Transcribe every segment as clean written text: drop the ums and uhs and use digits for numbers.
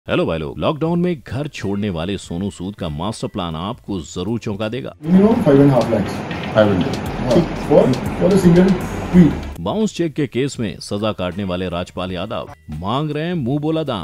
Hello भाई लोग, lockdown में घर छोड़ने वाले सोनू सूद का मास्टर प्लान आपको जरूर चौंका देगा। Minimum 5.5 lakhs. 500. For a single tweet. Bounce check के केस में सजा काटने वाले राजपाल यादव मांग रहे हैं मुंह बोला दाम।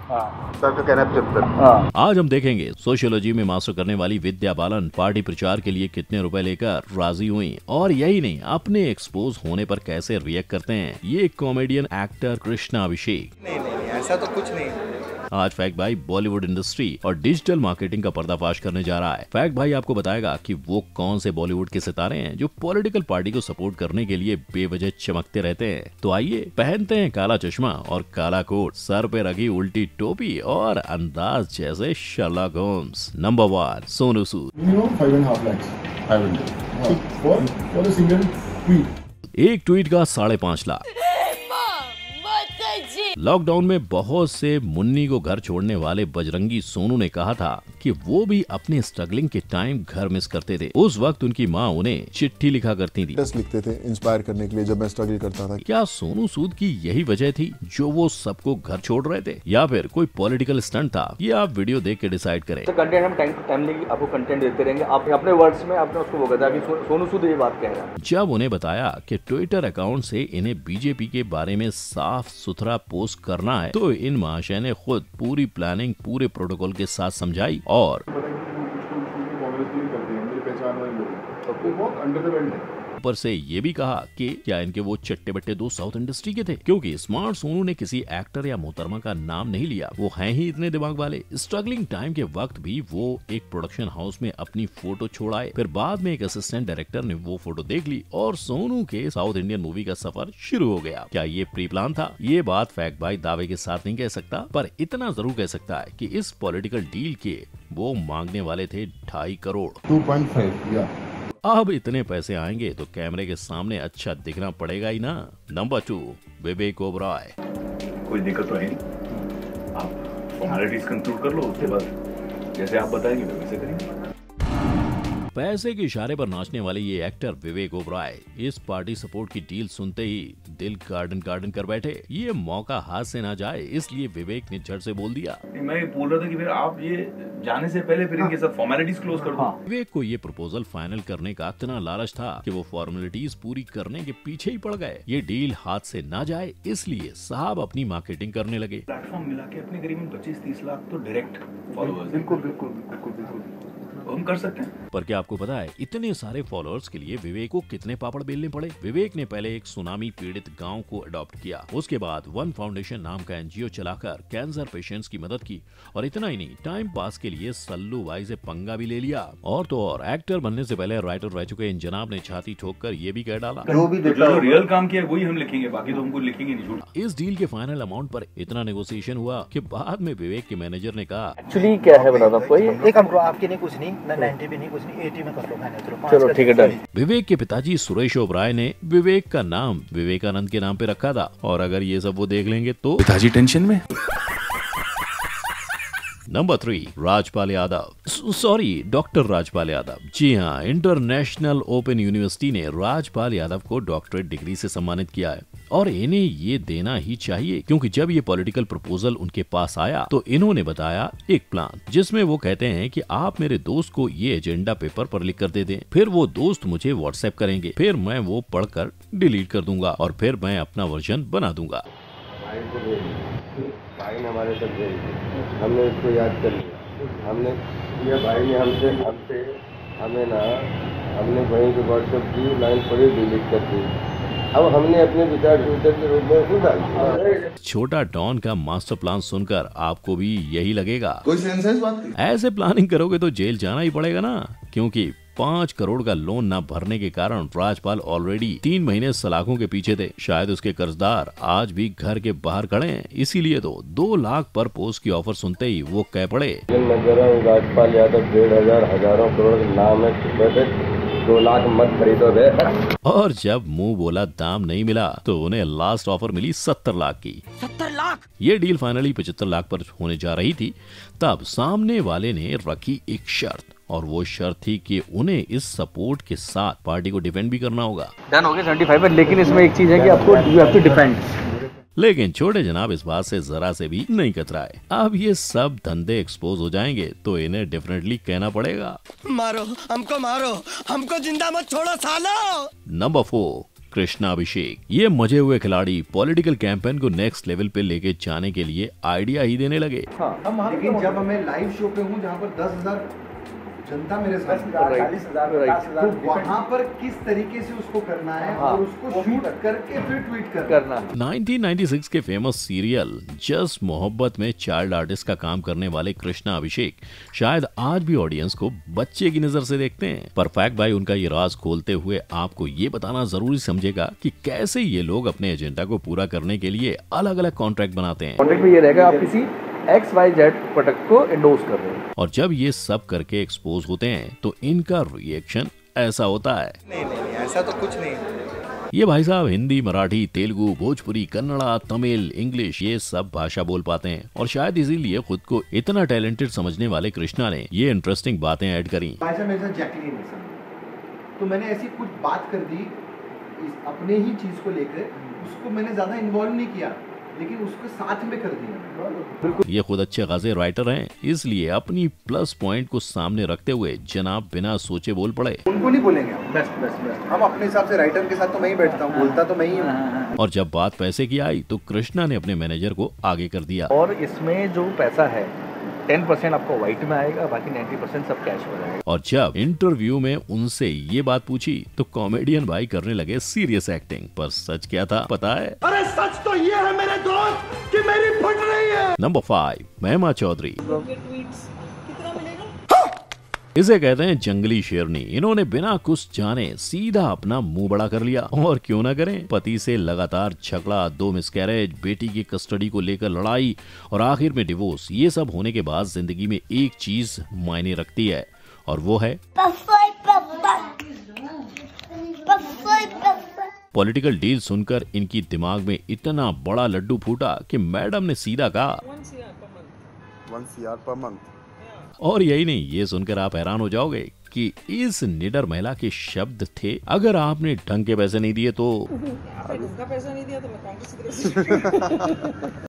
आज हम देखेंगे सोशियोलॉजी में मास्टर करने वाली विद्या बालन पार्टी प्रचार के लिए कितने रुपए लेकर राजी हुई, और यही नहीं, अपने एक्सपोज होने पर कैसे रिएक्ट करते हैं ये कॉमेडियन एक्टर कृष्णा अभिषेक। नहीं ऐसा तो कुछ नहीं। आज फैक्ट भाई बॉलीवुड इंडस्ट्री और डिजिटल मार्केटिंग का पर्दाफाश करने जा रहा है। फैक्ट भाई आपको बताएगा कि वो कौन से बॉलीवुड के सितारे हैं जो पॉलिटिकल पार्टी को सपोर्ट करने के लिए बेवजह चमकते रहते हैं। तो आइए पहनते हैं काला चश्मा और काला कोट, सर पे रखी उल्टी टोपी और अंदाज जैसे Sherlock Holmes. Number 1, Sonu Sood. Minimum 5.5 lakhs. 500. For a single tweet. एक ट्वीट का 5.5 लाख। लॉकडाउन में बहुत से मुन्नी को घर छोड़ने वाले बजरंगी सोनू ने कहा था कि वो भी अपने स्ट्रगलिंग के टाइम घर मिस करते थे। उस वक्त उनकी माँ उन्हें चिट्ठी लिखा करती थी, लिखते थे इंस्पायर करने के लिए जब मैं स्ट्रगल करता था। क्या सोनू सूद की यही वजह थी जो वो सबको घर छोड़ रहे थे, या फिर कोई पॉलिटिकल स्टंट था? ये आप वीडियो देख के डिसाइड करें। तो कंटेंट हम टाइमली आपको कंटेंट देते रहेंगे। आप अपने वर्ड्स में आपने उसको वो बताया कि सोनू सूद ये बात कह रहा है। जब उन्हें बताया कि ट्विटर अकाउंट से इन्हें बीजेपी के बारे में साफ सुथरा पोस्ट करना है, तो इन महाशय ने खुद पूरी प्लानिंग पूरे प्रोटोकॉल के साथ समझाई और ऊपर से ये भी कहा कि क्या इनके वो चट्टे बट्टे दोस्त साउथ इंडस्ट्री के थे, क्योंकि स्मार्ट सोनू ने किसी एक्टर या मोहतरमा का नाम नहीं लिया। वो हैं ही इतने दिमाग वाले। स्ट्रगलिंग टाइम के वक्त भी वो एक प्रोडक्शन हाउस में अपनी फोटो छोड़ाए, फिर बाद में एक असिस्टेंट डायरेक्टर ने वो फोटो देख ली और सोनू के साउथ इंडियन मूवी का सफर शुरू हो गया। क्या ये प्री प्लान था? ये बात फैक्ट भाई दावे के साथ नहीं कह सकता, पर इतना जरूर कह सकता है कि इस पॉलिटिकल डील के वो मांगने वाले थे 2.5 करोड़। 2.5. Yeah. अब इतने पैसे आएंगे तो कैमरे के सामने अच्छा दिखना पड़ेगा ही ना। नंबर 2, विवेक ओबराय। कोई दिक्कत तो है नहीं, आप फॉर्मेलिटीज कंक्लूड कर लो, उसके बाद जैसे आप बताएंगे वैसे करेंगे। पैसे के इशारे पर नाचने वाले ये एक्टर विवेक ओबराय इस पार्टी सपोर्ट की डील सुनते ही दिल गार्डन गार्डन कर बैठे। ये मौका हाथ से ना जाए, इसलिए विवेक ने झट से बोल दिया। मैं बोल रहा था कि फिर आप ये जाने से पहले फिर इनके सब फॉर्मेलिटीज क्लोज कर दो। विवेक को ये प्रपोजल फाइनल करने का इतना लालच था कि वो फॉर्मेलिटीज पूरी करने के पीछे ही पड़ गए। ये डील हाथ से ना जाए, इसलिए साहब अपनी मार्केटिंग करने लगे। प्लेटफॉर्म मिला के अपने करीबन 25-30 लाख तो डायरेक्ट फॉलोअर्स बिल्कुल. हम कर सकते हैं। पर क्या आपको पता है इतने सारे फॉलोअर्स के लिए विवेक को कितने पापड़ बेलने पड़े? विवेक ने पहले एक सुनामी पीड़ित गांव को अडॉप्ट किया, उसके बाद वन फाउंडेशन नाम का एनजीओ चलाकर कैंसर पेशेंट्स की मदद की, और इतना ही नहीं, टाइम पास के लिए सल्लू भाई से पंगा भी ले लिया। और तो और एक्टर बनने से पहले राइटर रह चुके इन जनाब ने छाती ठोककर ये भी कह डाला, जो रियल काम किया वही हम लिखेंगे, बाकी तो हमको लिखेंगे नहीं झूठ। इस डील के फाइनल अमाउंट पर इतना नेगोशिएशन हुआ कि बाद में विवेक के मैनेजर ने कहा, एक्चुअली क्या है बता दो आपको, एक हमको आपके नहीं कुछ नहीं, ना 90 भी नहीं कुछ नहीं, 80 में कर लो फाइनल। चलो ठीक है डन। विवेक के पिताजी सुरेश ओबराय ने विवेक का नाम विवेकानंद के नाम पे रखा था, और अगर ये सब वो देख लेंगे तो पिताजी टेंशन में। Number 3, Rajpal Yadav. Sorry, doctor Rajpal Yadav. जी हाँ, इंटरनेशनल ओपन यूनिवर्सिटी ने राजपाल यादव को डॉक्टरेट डिग्री से सम्मानित किया है, और इन्हें ये देना ही चाहिए, क्योंकि जब ये पॉलिटिकल प्रपोजल उनके पास आया तो इन्होंने बताया एक प्लान, जिसमें वो कहते हैं कि आप मेरे दोस्त को ये एजेंडा पेपर पर लिख कर दे दें, फिर वो दोस्त मुझे व्हाट्सएप करेंगे, फिर मैं वो पढ़कर डिलीट कर दूंगा, और फिर मैं अपना वर्जन बना दूंगा। भाई ने हमारे साथ भेज, हमने उसको याद कर लिया। हमने ये भाई ने हमसे हमें ना, हमने वहीं पे व्हाट्सएप की लाइन पढ़ी, डिलीट कर दी। अब हमने अपने विचार ट्विटर के रूप में उसको डाल दिया। छोटा डॉन का मास्टर प्लान सुनकर आपको भी यही लगेगा? कोई सेंस है इस बात की? ऐसे प्लानिंग करोगे तो जेल जाना ही पड़ेगा ना, क्योंकि 5 करोड़ का लोन न भरने के कारण राजपाल ऑलरेडी 3 महीने सलाखों के पीछे थे। शायद उसके कर्जदार आज भी घर के बाहर खड़े हैं, इसीलिए तो 2 लाख पर पोस्ट की ऑफर सुनते ही वो कह पड़े, राजपाल यादव 1,500 हजारों करोड़ नाम है, 2 लाख मत खरीदो रे। और जब मुंह बोला दाम नहीं मिला तो उन्हें लास्ट ऑफर मिली 70 लाख की। 70 लाख। ये डील फाइनली 75 लाख पर होने जा रही थी। तब सामने वाले ने रखी एक शर्त, और वो शर्त थी कि उन्हें इस सपोर्ट के साथ पार्टी को डिफेंड भी करना होगा। डन हो गया 75 पर, लेकिन इसमें एक चीज है कि आपको यू हैव टू डिफेंड। लेकिन छोटे जनाब इस बात से जरा से भी नहीं कतराए। अब ये सब धंधे एक्सपोज हो जाएंगे तो इन्हें डेफिनेटली कहना पड़ेगा, मारो, हमको जिंदा मत छोड़ो सालो। नंबर 4, कृष्णा अभिषेक। ये मजे हुए खिलाड़ी पॉलिटिकल कैंपेन को नेक्स्ट लेवल पे लेके जाने के लिए आइडिया ही देने लगे। लेकिन जब मैं लाइव शो पे हूँ जहाँ पर 10,000 जनता मेरे साथ, तो वहाँ पर किस तरीके से उसको करना है और उसको शूट करके फिर ट्वीट करना है। 1996 के फेमस सीरियल जस्ट मोहब्बत में चाइल्ड आर्टिस्ट का काम करने वाले कृष्णा अभिषेक शायद आज भी ऑडियंस को बच्चे की नजर से देखते हैं। पर फैक्ट भाई उनका ये राज खोलते हुए आपको ये बताना जरूरी समझेगा कि कैसे ये लोग अपने एजेंडा को पूरा करने के लिए अलग अलग कॉन्ट्रैक्ट बनाते हैं। कॉन्ट्रैक्ट में ये रहेगा आप किसी XYZ प्रोडक्ट को एंडोर्स कर रहे हैं, और जब ये सब करके एक्सपोज होते हैं तो इनका रिएक्शन ऐसा होता है। नहीं, ऐसा तो कुछ नहीं। ये भाई साहब हिंदी, मराठी, तेलुगु, भोजपुरी, कन्नड़ा, तमिल, इंग्लिश ये सब भाषा बोल पाते हैं और शायद इसीलिए खुद को इतना टैलेंटेड समझने वाले कृष्णा ने ये इंटरेस्टिंग बातें ऐड करी। भाई साहब मेरे साथ जैकलीन है सर, तो मैंने ऐसी कुछ बात कर दी अपने ही चीज को लेकर, उसको मैंने ज्यादा इन्वॉल्व नहीं किया लेकिन उसको साथ में कर दिया। ये खुद अच्छे खासे राइटर हैं, इसलिए अपनी प्लस पॉइंट को सामने रखते हुए जनाब बिना सोचे बोल पड़े। उनको नहीं बोलेंगे हम, बेस्ट हम अपने हिसाब से राइटर के साथ तो मैं ही बैठता हूँ, बोलता तो मैं ही हूँ। और जब बात पैसे की आई तो कृष्णा ने अपने मैनेजर को आगे कर दिया। और इसमें जो पैसा है 10% आपको व्हाइट में आएगा, बाकी 90% सब कैश हो जाएगा। और जब इंटरव्यू में उनसे ये बात पूछी तो कॉमेडियन भाई करने लगे सीरियस एक्टिंग। पर सच क्या था पता है? अरे सच तो ये है मेरे दोस्त कि मेरी फट रही है। नंबर 5, महिमा चौधरी। इसे कहते हैं जंगली शेरनी। इन्होंने बिना कुछ जाने सीधा अपना मुंह बड़ा कर लिया। और क्यों ना करें, पति से लगातार झगड़ा, 2 मिसकैरेज, बेटी की कस्टडी को लेकर लड़ाई और आखिर में डिवोर्स, ये सब होने के बाद जिंदगी में एक चीज मायने रखती है और वो है पॉलिटिकल डील। सुनकर इनकी दिमाग में इतना बड़ा लड्डू फूटा कि मैडम ने सीधा कहा 1 CR per month। और यही नहीं, ये सुनकर आप हैरान हो जाओगे कि इस निडर महिला के शब्द थे, अगर आपने ढंग के पैसे नहीं दिए तो पैसा नहीं दिया तो मैं कांग्रेस।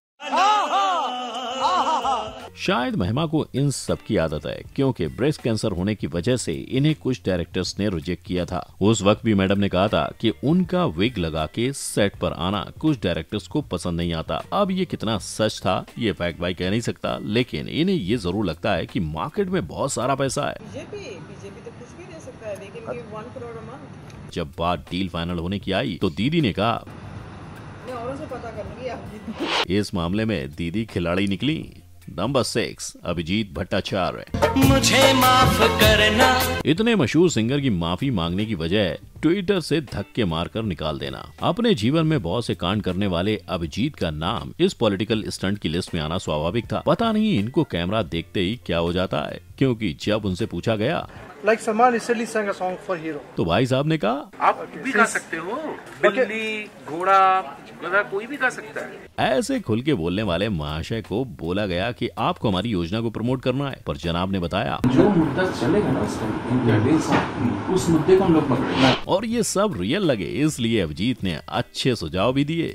शायद महिमा को इन सब की आदत है, क्योंकि ब्रेस्ट कैंसर होने की वजह से इन्हें कुछ डायरेक्टर्स ने रिजेक्ट किया था। उस वक्त भी मैडम ने कहा था कि उनका विग लगा के सेट पर आना कुछ डायरेक्टर्स को पसंद नहीं आता। अब ये कितना सच था ये फैक्ट भाई कह नहीं सकता, लेकिन इन्हें ये जरूर लगता है कि मार्केट में बहुत सारा पैसा है। बीजेपी तो कुछ भी दे सकता है, लेकिन ये 1 करोड़ a month। जब बात डील फाइनल होने की आई तो दीदी ने कहा मैं औरों से पता कर लूंगी आपकी। इस मामले में दीदी खिलाड़ी निकली। नंबर 6, अभिजीत भट्टाचार्य। मुझे माफ करना। इतने मशहूर सिंगर की माफी मांगने की वजह ट्विटर से धक्के मारकर निकाल देना। अपने जीवन में बहुत से कांड करने वाले अभिजीत का नाम इस पॉलिटिकल स्टंट की लिस्ट में आना स्वाभाविक था। पता नहीं इनको कैमरा देखते ही क्या हो जाता है, क्योंकि जब उनसे पूछा गया Like Salman recently sang a song for Hero. तो भाई साहब ने कहा आप भी गा सकते हो, बिल्ली, घोड़ा, गधा कोई भी गा सकता है। ऐसे खुल के बोलने वाले महाशय को बोला गया कि आपको हमारी योजना को प्रमोट करना है, पर जनाब ने बताया जो मुद्दा चलेगा ना उस मुद्दे को हम लोग पकड़ेंगे। और ये सब रियल लगे, इसलिए अभिजीत ने अच्छे सुझाव भी दिए।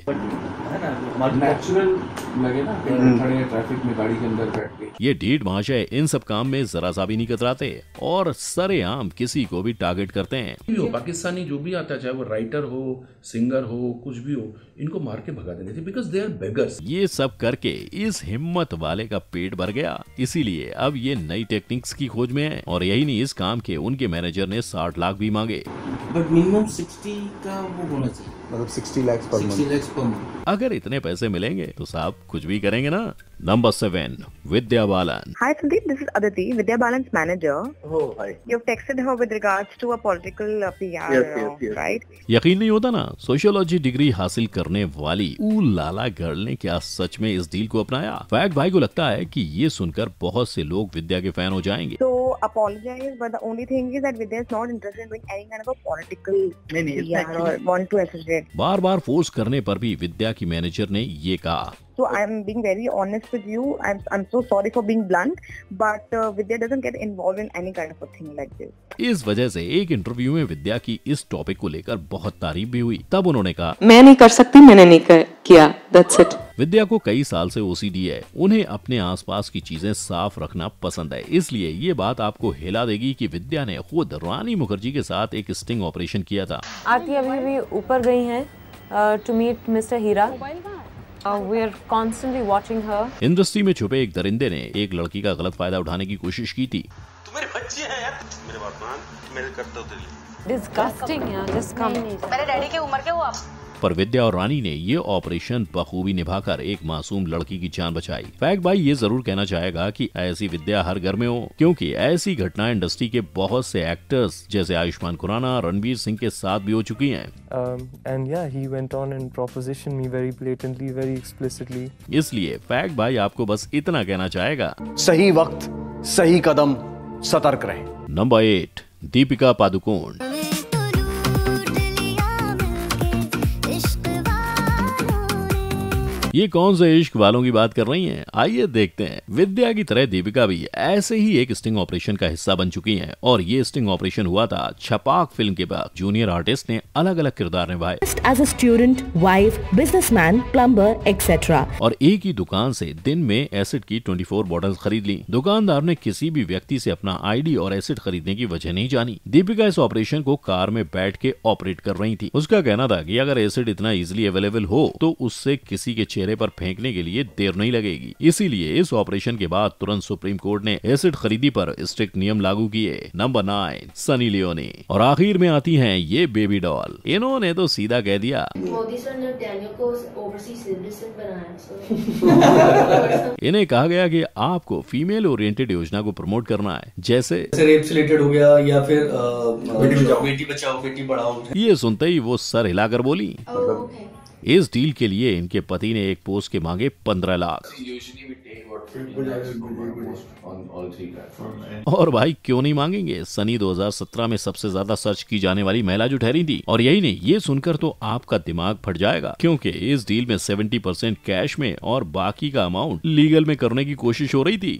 नेचुरल लगे ना, खड़े ट्रैफिक में गाड़ी के अंदर बैठ के। ये ढीठ महाशय इन सब काम में जरा सा भी नहीं कतराते और सरेआम किसी को भी टारगेट करते हैं। पाकिस्तानी जो भी आता है, चाहे वो राइटर हो, सिंगर हो, कुछ भी हो, इनको मार के भगा देने थे, बिकॉज दे आर बेगर्स। ये सब करके इस हिम्मत वाले का पेट भर गया, इसीलिए अब ये नई टेक्निक्स की खोज में है। और यही नहीं, इस काम के उनके मैनेजर ने 60 लाख भी मांगे। बट मिनिमम 60 का वो होना चाहिए, मतलब 60 lakhs per month। अगर इतने पैसे मिलेंगे तो साहब कुछ भी करेंगे ना। Number 7, Vidya Balan. Hi Sandeep, this is Aditi, Vidya Balan's manager. Oh, hi. You've texted her with regards to a political PR, Yes. right? यकीन नहीं होता ना, सोशियोलॉजी डिग्री हासिल करने वाली लाला गर्ल ने क्या सच में इस डील को अपनाया? फैक्ट भाई को लगता है कि ये सुनकर बहुत से लोग विद्या के फैन हो जाएंगे। So apologize, but the only thing is that Vidya is not interested in doing any kind of a political नहीं, PR or want to associate. बार बार फोर्स करने पर भी विद्या की मैनेजर ने ये कहा, So I'm being very honest with you. I'm so sorry for being blunt, but Vidya doesn't get involved in any kind of a thing like this. इस वजह से एक इंटरव्यू में विद्या की इस टॉपिक को लेकर बहुत तारीफ भी हुई। तब उन्होंने कहा, मैं नहीं कर सकती, मैंने नहीं किया, that's it. विद्या को कई साल से OCD है, उन्हें अपने आसपास की चीजें साफ रखना पसंद है, इसलिए ये बात आपको हिला देगी कि विद्या ने खुद रानी मुखर्जी के साथ एक स्टिंग ऑपरेशन किया था। आरती अभी भी ऊपर गई हैं to meet mister Hira. We are constantly watching her. Industry में छुपे एक दरिंदे ने एक लड़की का गलत फायदा उठाने की कोशिश की थी। तुम्हारे बच्चे हैं यार, मेरे बात मान, मेरे करते हो तेरी। Disgusting यार, just come. मेरे डैडी की उम्र के हो आप? पर विद्या और रानी ने ये ऑपरेशन बखूबी निभाकर एक मासूम लड़की की जान बचाई। फैक्ट भाई ये जरूर कहना चाहेगा कि ऐसी विद्या हर घर में हो, क्योंकि ऐसी घटना इंडस्ट्री के बहुत से एक्टर्स जैसे आयुष्मान खुराना, रणवीर सिंह के साथ भी हो चुकी हैं। And yeah, he went on and propositioned me very blatantly, very explicitly. इसलिए फैक्ट भाई आपको बस इतना कहना चाहेगा, सही वक्त सही कदम, सतर्क रहें। नंबर 8, दीपिका पादुकोण। ये कौन से इश्क वालों की बात कर रही हैं? आइए देखते हैं। विद्या की तरह दीपिका भी ऐसे ही एक स्टिंग ऑपरेशन का हिस्सा बन चुकी हैं और ये स्टिंग ऑपरेशन हुआ था छपाक फिल्म के बाद। जूनियर आर्टिस्ट ने अलग अलग किरदार निभाए, as a student, wife, businessman, plumber, etcetera. और एक ही दुकान से दिन में एसिड की 24 बॉटल्स खरीद ली। दुकानदार ने किसी भी व्यक्ति से अपना ID और एसिड खरीदने की वजह नहीं जानी। दीपिका इस ऑपरेशन को कार में बैठ के ऑपरेट कर रही थी। उसका कहना था कि अगर एसिड इतना इजिली अवेलेबल हो तो उससे किसी के चेहरे पर फेंकने के लिए देर नहीं लगेगी। इसीलिए इस ऑपरेशन के बाद तुरंत सुप्रीम कोर्ट ने एसिड खरीदी पर स्ट्रिक्ट नियम लागू किए। Number 9, Sunny Leone. और आखिर में आती हैं ये बेबी डॉल। इन्होंने तो सीधा कह दिया, मोदी सर ने डैनियल को ओवरसीज सिटीजन बनाया। इन्हें कहा गया कि आपको फीमेल ओरिएंटेड योजना को प्रमोट करना है, जैसे रेप से रिलेटेड हो गया या फिर बेटी बचाओ बेटी पढ़ाओ। ये सुनते ही वो सर हिलाकर बोली। इस डील के लिए इनके पति ने एक पोस्ट के मांगे 15 लाख। और भाई क्यों नहीं मांगेंगे, सनी 2017 में सबसे ज्यादा सर्च की जाने वाली महिला जो ठहरी थी। और यही नहीं, ये सुनकर तो आपका दिमाग फट जाएगा, क्योंकि इस डील में 70% कैश में और बाकी का अमाउंट लीगल में करने की कोशिश हो रही थी।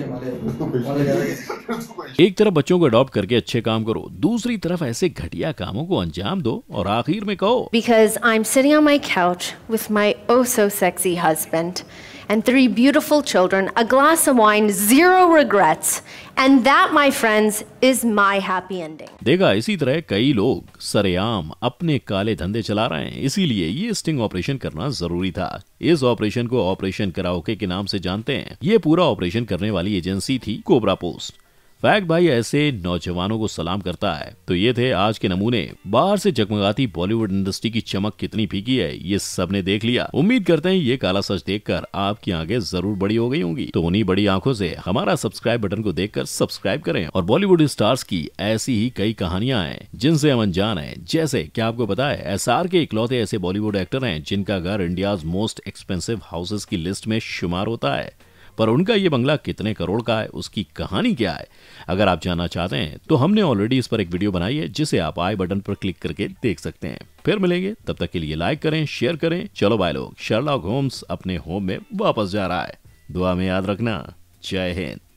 एक तरफ बच्चों को अडॉप्ट करके अच्छे काम करो, दूसरी तरफ ऐसे घटिया कामों को अंजाम दो और आखिर में कहो, Because I'm sitting on my couch with my oh so sexy husband and 3 beautiful children, a glass of wine, 0 regrets, and that, my friends, is my happy ending. देखा, इसी तरह कई लोग सरेआम अपने काले धंधे चला रहे हैं, इसीलिए ये स्टिंग ऑपरेशन करना जरूरी था। इस ऑपरेशन को ऑपरेशन कराओके के नाम से जानते हैं। ये पूरा ऑपरेशन करने वाली एजेंसी थी कोबरा पोस्ट। फैक्ट भाई ऐसे नौजवानों को सलाम करता है। तो ये थे आज के नमूने। बाहर से जगमगाती बॉलीवुड इंडस्ट्री की चमक कितनी फीकी है ये सबने देख लिया। उम्मीद करते हैं ये काला सच देखकर आपकी आंखें जरूर बड़ी हो गई होंगी। तो उन्हीं बड़ी आंखों से हमारा सब्सक्राइब बटन को देखकर सब्सक्राइब करें। और बॉलीवुड स्टार्स की ऐसी ही कई कहानियां हैं जिनसे हम अनजान हैं। जैसे क्या आपको पता है, SR के इकलौते ऐसे बॉलीवुड एक्टर हैं जिनका घर इंडियाज मोस्ट एक्सपेंसिव हाउसेस की लिस्ट में शुमार होता है, पर उनका ये बंगला कितने करोड़ का है, उसकी कहानी क्या है? अगर आप जानना चाहते हैं तो हमने ऑलरेडी इस पर एक वीडियो बनाई है जिसे आप आई बटन पर क्लिक करके देख सकते हैं। फिर मिलेंगे, तब तक के लिए लाइक करें, शेयर करें। चलो बाय लोग, शर्लॉक होम्स अपने होम में वापस जा रहा है। दुआ में याद रखना। जय हिंद।